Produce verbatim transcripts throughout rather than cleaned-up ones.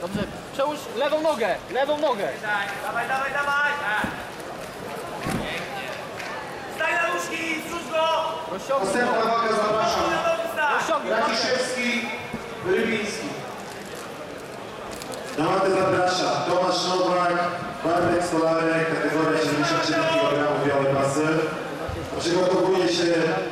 Dobrze, przełóż lewą nogę, lewą nogę. Dawaj, dawaj, dawaj! Staj na nóżki, zrzuć go! Następna waga zapraszam. Rozciągnij. Raciszewski, Rybiński. Na matę zaprasza Tomasz Nowak, Bartek Stolarek, kategoria siedemdziesiąt siedem kilogramów, białe pasy. Przygotowuje się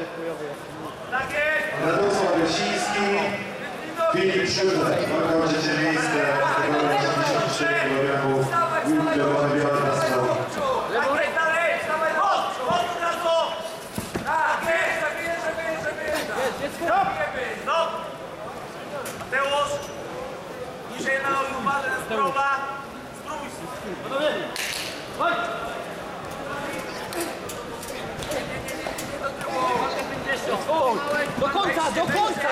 Radosław Jasiński, Filip Szydek, walka o trzecie miejsce, kategoria siedemdziesiąt cztery kilogramy, białe białe pasy. Dalej, dalej, dawaj, chodź, chodź od razu! Tak, jest, tak jest, żeby jest, żeby jest. Stop! Stop! Mateusz, niżej na nogi, uważaj na zdrowa. Spróbuj się. Gotowi? Chodź! Nie, nie, nie, nie, nie do tyłu. O, do końca, do końca!